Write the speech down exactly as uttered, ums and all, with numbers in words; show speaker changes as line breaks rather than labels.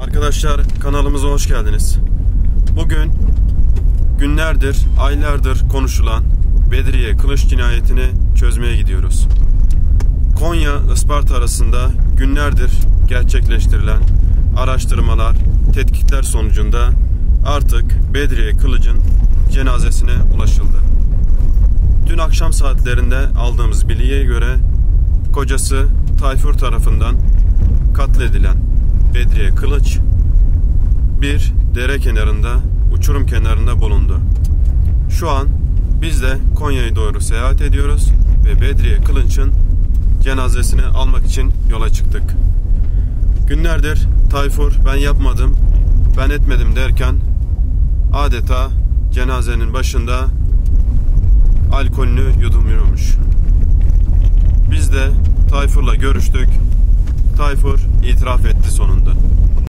Arkadaşlar, kanalımıza hoş geldiniz. Bugün günlerdir, aylardır konuşulan Bedriye Kılıç cinayetini çözmeye gidiyoruz. Konya-Isparta arasında günlerdir gerçekleştirilen araştırmalar, tetkikler sonucunda artık Bedriye Kılıç'ın cenazesine ulaşıldı. Dün akşam saatlerinde aldığımız bilgiye göre kocası Tayfur tarafından katledilen Bedriye Kılıç bir dere kenarında, uçurum kenarında bulundu. Şu an biz de Konya'ya doğru seyahat ediyoruz ve Bedriye Kılıç'ın cenazesini almak için yola çıktık. Günlerdir Tayfur ben yapmadım, ben etmedim derken adeta cenazenin başında alkolünü yudumluyormuş. Biz de Tayfur'la görüştük. Tayfur itiraf etti sonunda.